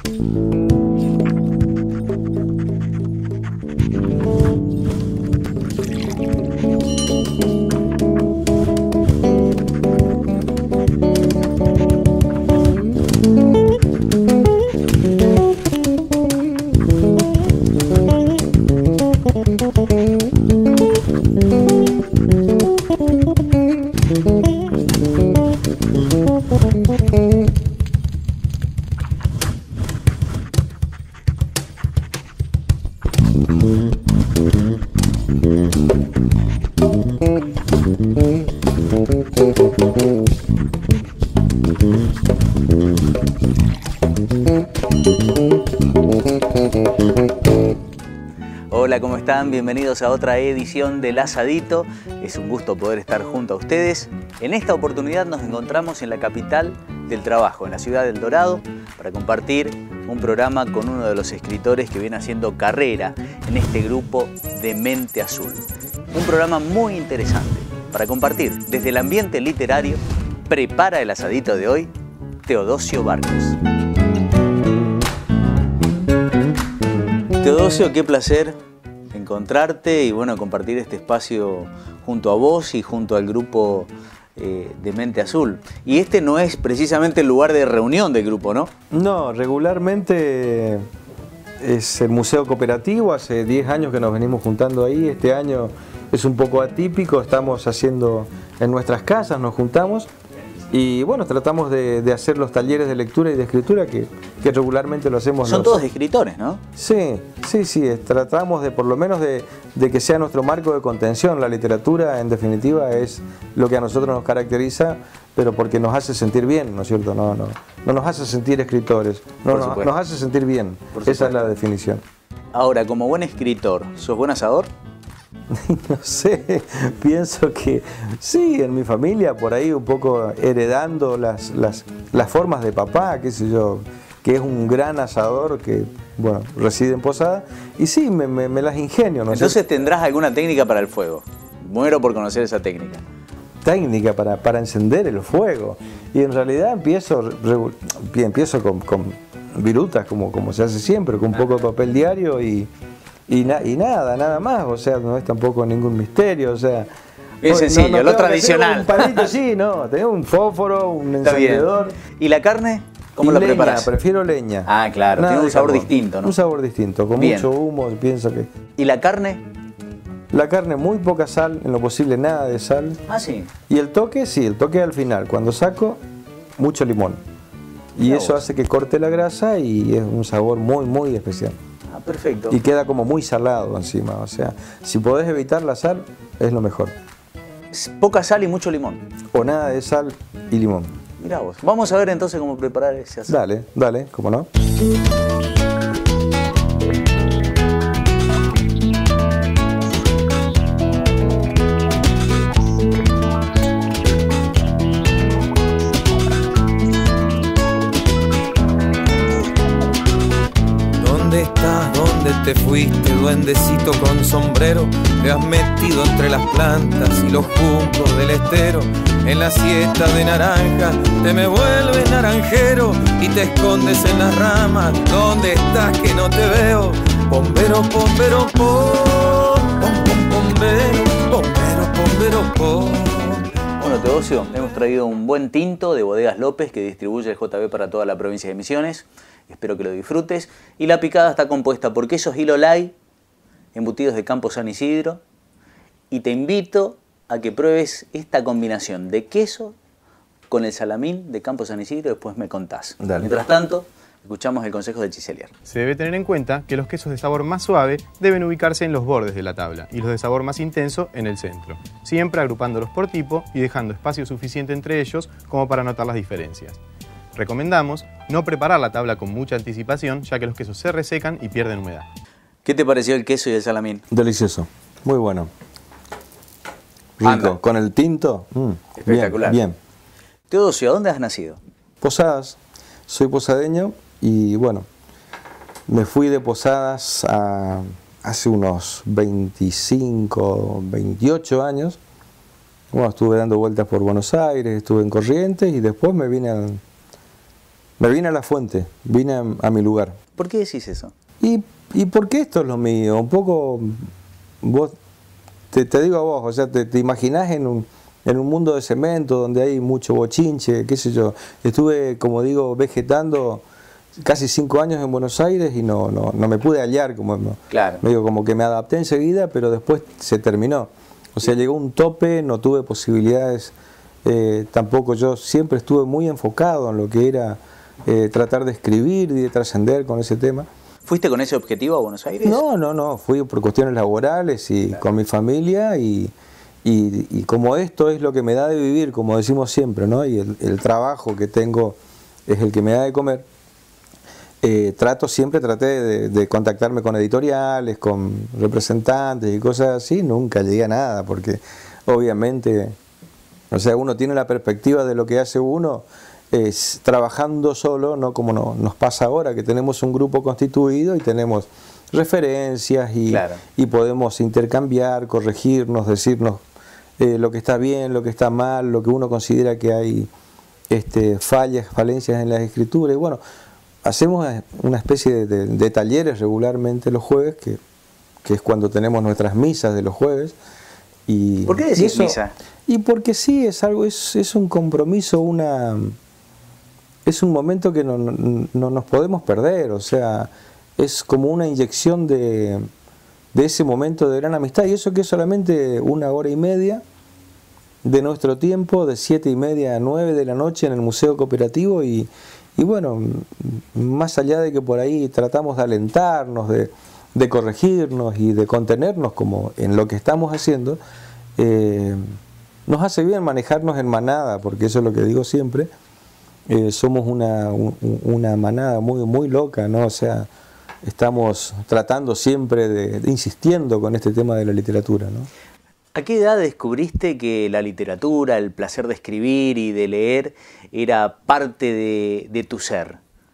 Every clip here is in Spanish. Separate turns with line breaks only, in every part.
Hola, ¿cómo están? Bienvenidos a otra edición del Asadito. Es un gusto poder estar junto a ustedes. En esta oportunidad nos encontramos en la capital del trabajo, en la ciudad del Dorado, para compartir un programa con uno de los escritores que viene haciendo carrera en este grupo de Mente Azul. Un programa muy interesante para compartir desde el ambiente literario. Prepara el asadito de hoy, Teodosio Barcos. Teodosio, qué placer encontrarte y bueno, compartir este espacio junto a vos y junto al grupo de Mente Azul. Y este no es precisamente el lugar de reunión del grupo, ¿no?
No, regularmente es el Museo Cooperativo, hace 10 años que nos venimos juntando ahí. Este año es un poco atípico, estamos haciendo en nuestras casas, nos juntamos y bueno, tratamos de hacer los talleres de lectura y de escritura que regularmente lo hacemos.
Son todos escritores, ¿no?
Sí, tratamos de por lo menos de que sea nuestro marco de contención. La literatura en definitiva es lo que a nosotros nos caracteriza, pero porque nos hace sentir bien, ¿no es cierto? No nos hace sentir escritores, nos hace sentir bien, esa es la definición.
Ahora, como buen escritor, ¿sos buen asador?
No sé, pienso que sí, en mi familia por ahí un poco heredando las formas de papá, qué sé yo, que es un gran asador que, bueno, reside en Posada, y sí, me las ingenio, ¿no?
Entonces tendrás alguna técnica para el fuego. Muero por conocer esa técnica.
Técnica para encender el fuego. Y en realidad empiezo con virutas, como se hace siempre, con un poco de papel diario y nada más, o sea, no es tampoco ningún misterio, o sea...
Bien sencillo, lo tradicional.
Un palito, sí, no, tenés un fósforo, un encendedor.
¿Y la carne? ¿Cómo la preparás?
Prefiero leña.
Ah, claro, tiene un sabor distinto, ¿no?
Un sabor distinto, con mucho humo, pienso que...
¿Y la carne?
La carne, muy poca sal, en lo posible nada de sal.
Ah, sí.
Y el toque, sí, el toque al final, cuando saco, mucho limón. Y eso hace que corte la grasa y es un sabor muy, muy especial.
Ah, perfecto.
Y queda como muy salado encima, o sea, si podés evitar la sal, es lo mejor.
Poca sal y mucho limón.
O nada de sal y limón.
Mirá vos. Vamos a ver entonces cómo preparar ese asado.
Dale, cómo no.
¿Dónde estás? ¿Dónde te fuiste, duendecito con sombrero? Te has metido entre las plantas y los juncos del estero. En la siesta de naranja te me vuelves naranjero y te escondes en las ramas. ¿Dónde estás que no te veo? Bombero, bombero, bombero, bombero.
Bueno, Teodosio, hemos traído un buen tinto de Bodegas López que distribuye el JB para toda la provincia de Misiones. Espero que lo disfrutes. Y la picada está compuesta por quesos Hilo Light, embutidos de Campo San Isidro. Y te invito a que pruebes esta combinación de queso con el salamín de Campo San Isidro. Después me contás.
Dale.
Mientras tanto, escuchamos el consejo de Chiselier.
Se debe tener en cuenta que los quesos de sabor más suave deben ubicarse en los bordes de la tabla y los de sabor más intenso en el centro, siempre agrupándolos por tipo y dejando espacio suficiente entre ellos como para notar las diferencias. Recomendamos no preparar la tabla con mucha anticipación, ya que los quesos se resecan y pierden humedad.
¿Qué te pareció el queso y el salamín?
Delicioso, muy bueno. Rico,
Anda.
con el tinto.
Espectacular.
Bien.
Teodosio, ¿a dónde has nacido?
Posadas, soy posadeño y bueno, me fui de Posadas hace unos 25, 28 años. Bueno, estuve dando vueltas por Buenos Aires, estuve en Corrientes y después me vine Me vine a la fuente, vine a mi lugar.
¿Por qué decís eso?
Y porque esto es lo mío, un poco, vos, te digo a vos, o sea, te imaginás en un mundo de cemento donde hay mucho bochinche, qué sé yo. Estuve, como digo, vegetando casi 5 años en Buenos Aires y no me pude hallar,
claro.
Medio como que me adapté enseguida, pero después se terminó. O sea, llegó un tope, no tuve posibilidades, tampoco yo siempre estuve muy enfocado en lo que era tratar de escribir y de trascender con ese tema.
¿Fuiste con ese objetivo a Buenos Aires?
No, fui por cuestiones laborales y
claro.
Con mi familia y como esto es lo que me da de vivir, como decimos siempre, ¿no? Y el trabajo que tengo es el que me da de comer, traté de contactarme con editoriales, con representantes y cosas así, nunca llegué a nada, porque obviamente, o sea, uno tiene la perspectiva de lo que hace uno trabajando solo, no como nos pasa ahora, que tenemos un grupo constituido y tenemos referencias
claro.
y podemos intercambiar, corregirnos, decirnos lo que está bien, lo que está mal, lo que uno considera que hay falencias en las escrituras. Y bueno, hacemos una especie de talleres regularmente los jueves, que es cuando tenemos nuestras misas de los jueves. Y
¿por qué decís misa?
Y porque sí, es algo, es un compromiso, es un momento que no nos podemos perder, o sea, es como una inyección de ese momento de gran amistad, y eso que es solamente 1 hora y media de nuestro tiempo, de 7:30 a 9 de la noche en el Museo Cooperativo, y bueno, más allá de que por ahí tratamos de alentarnos, de corregirnos y de contenernos como en lo que estamos haciendo, nos hace bien manejarnos en manada, porque eso es lo que digo siempre. Somos una manada muy loca, ¿no? O sea, estamos tratando siempre insistiendo con este tema de la literatura, ¿no?
¿A qué edad descubriste que la literatura, el placer de escribir y de leer era parte de tu ser?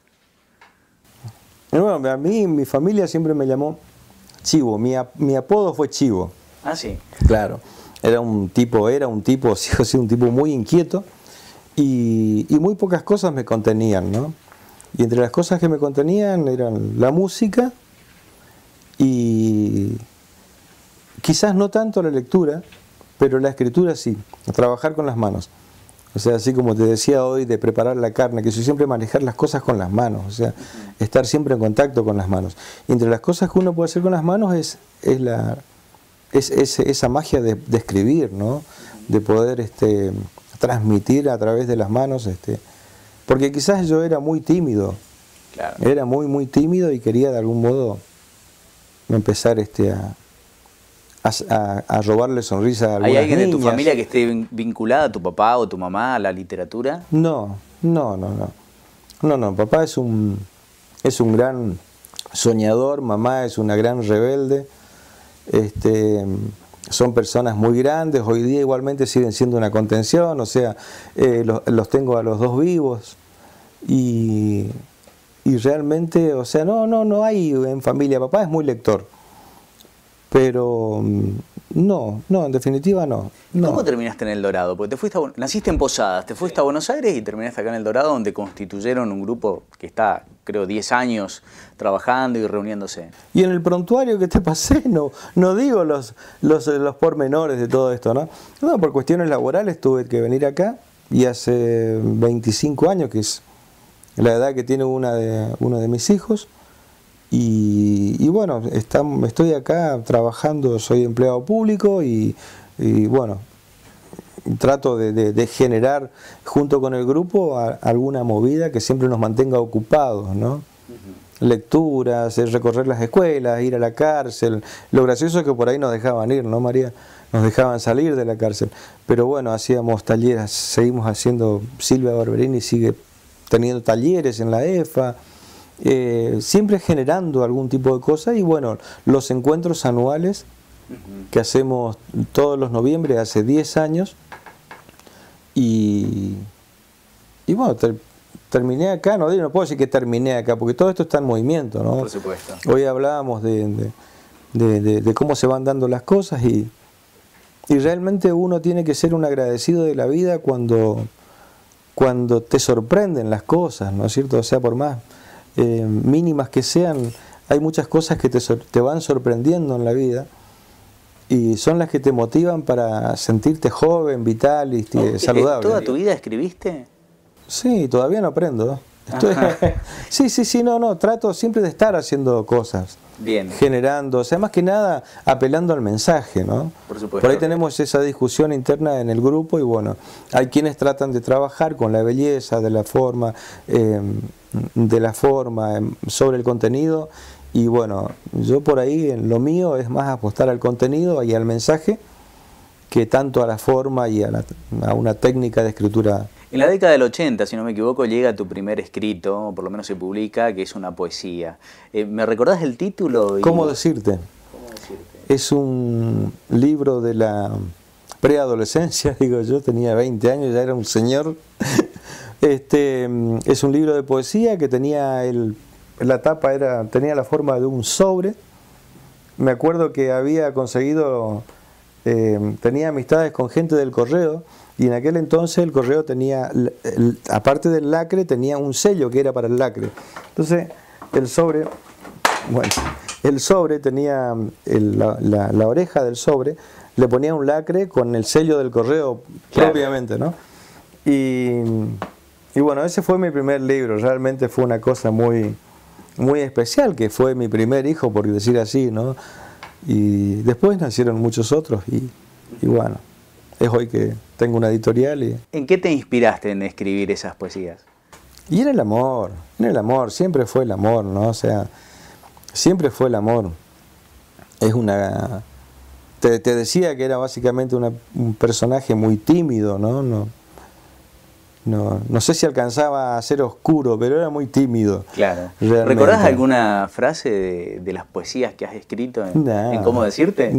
Bueno, a mí, mi familia siempre me llamó Chivo, mi apodo fue Chivo.
Ah, sí.
Claro, era un tipo, sí, un tipo muy inquieto. Y muy pocas cosas me contenían, ¿no? Y entre las cosas que me contenían eran la música y quizás no tanto la lectura, pero la escritura sí, trabajar con las manos. O sea, así como te decía hoy de preparar la carne, que yo siempre manejar las cosas con las manos, o sea, estar siempre en contacto con las manos. Y entre las cosas que uno puede hacer con las manos es esa magia de escribir, ¿no? De poder transmitir a través de las manos, porque quizás yo era muy tímido,
claro.
Era muy tímido y quería de algún modo empezar a robarle sonrisa a algunas
¿Hay alguien
niñas.
de tu familia que esté vinculada, tu papá o tu mamá, a la literatura?
No, papá es un gran soñador, mamá es una gran rebelde, son personas muy grandes, hoy día igualmente siguen siendo una contención, o sea, los tengo a los dos vivos y realmente, o sea, no hay en familia, papá es muy lector, pero no, en definitiva no.
¿Cómo terminaste en El Dorado? Porque naciste en Posadas, te fuiste a Buenos Aires y terminaste acá en El Dorado, donde constituyeron un grupo que está, creo, 10 años trabajando y reuniéndose.
Y en el prontuario que te pasé, no digo los pormenores de todo esto, ¿no? No, por cuestiones laborales tuve que venir acá y hace 25 años, que es la edad que tiene uno de mis hijos, y bueno, estoy acá trabajando, soy empleado público y bueno, trato de generar junto con el grupo alguna movida que siempre nos mantenga ocupados, ¿no? Lecturas, recorrer las escuelas, ir a la cárcel. Lo gracioso es que por ahí nos dejaban ir, ¿no, María? Nos dejaban salir de la cárcel. Pero bueno, hacíamos talleres, seguimos haciendo, Silvia Barberini sigue teniendo talleres en la EFA, siempre generando algún tipo de cosa. Y bueno, los encuentros anuales que hacemos todos los noviembre, hace 10 años, y bueno, terminé acá, no puedo decir que terminé acá, porque todo esto está en movimiento, ¿no?
Por supuesto.
Hoy hablábamos de cómo se van dando las cosas y realmente uno tiene que ser un agradecido de la vida cuando cuando te sorprenden las cosas, ¿no es cierto? O sea, por más mínimas que sean, hay muchas cosas que te van sorprendiendo en la vida y son las que te motivan para sentirte joven, vital y saludable.
¿Toda tu vida escribiste?
Sí, todavía no aprendo. Sí, no, trato siempre de estar haciendo cosas.
Bien.
Generando, o sea, más que nada apelando al mensaje, ¿no?
Por supuesto.
Por ahí tenemos esa discusión interna en el grupo y bueno, hay quienes tratan de trabajar con la belleza de la forma, sobre el contenido y bueno, yo por ahí en lo mío es más apostar al contenido y al mensaje que tanto a la forma y a una técnica de escritura.
En la década del 80, si no me equivoco, llega tu primer escrito, o por lo menos se publica, que es una poesía. ¿Me recordás el título?
¿Cómo decirte? Es un libro de la preadolescencia, digo yo, tenía 20 años, ya era un señor. Es un libro de poesía que tenía la tapa tenía la forma de un sobre. Me acuerdo que había conseguido, tenía amistades con gente del correo. Y en aquel entonces el correo tenía, aparte del lacre, tenía un sello que era para el lacre. Entonces el sobre tenía la oreja del sobre, le ponía un lacre con el sello del correo propiamente, ¿no? Y bueno, ese fue mi primer libro, realmente fue una cosa muy, muy especial, que fue mi primer hijo, por decir así, ¿no? Y después nacieron muchos otros y bueno. Es hoy que tengo una editorial y...
¿En qué te inspiraste en escribir esas poesías?
Y en el amor, siempre fue el amor, ¿no? O sea, siempre fue el amor. Es una... Te decía que era básicamente un personaje muy tímido, ¿no? No sé si alcanzaba a ser oscuro, pero era muy tímido.
Claro. Realmente. ¿Recordás alguna frase de las poesías que has escrito en cómo decirte?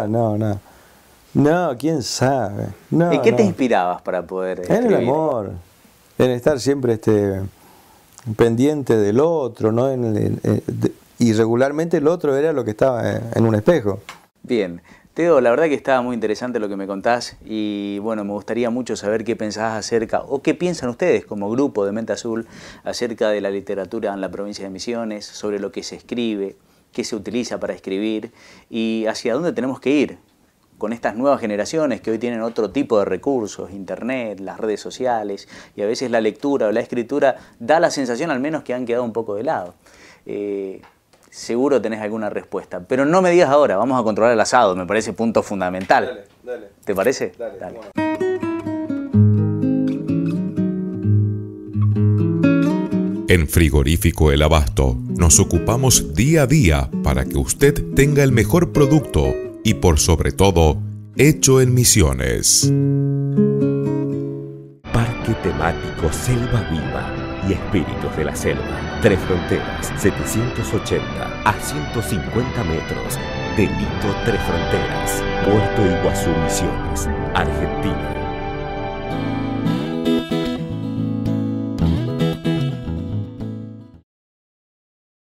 No, quién sabe. No,
¿En qué te inspirabas para poder escribir?
En el amor, en estar siempre pendiente del otro, ¿no? Y regularmente el otro era lo que estaba en un espejo.
Bien. Teo, la verdad que estaba muy interesante lo que me contás y bueno, me gustaría mucho saber qué pensás acerca, o qué piensan ustedes como grupo de Mente Azul acerca de la literatura en la provincia de Misiones, sobre lo que se escribe, qué se utiliza para escribir y hacia dónde tenemos que ir con estas nuevas generaciones que hoy tienen otro tipo de recursos, internet, las redes sociales, y a veces la lectura o la escritura da la sensación al menos que han quedado un poco de lado. Seguro tenés alguna respuesta, pero no me digas ahora, vamos a controlar el asado, me parece punto fundamental.
Dale.
¿Te parece?
Dale.
En Frigorífico El Abasto nos ocupamos día a día para que usted tenga el mejor producto y por sobre todo, hecho en Misiones.
Parque temático Selva Viva y Espíritus de la Selva. Tres Fronteras, 780 a 150 metros. Delito Tres Fronteras, Puerto Iguazú, Misiones, Argentina.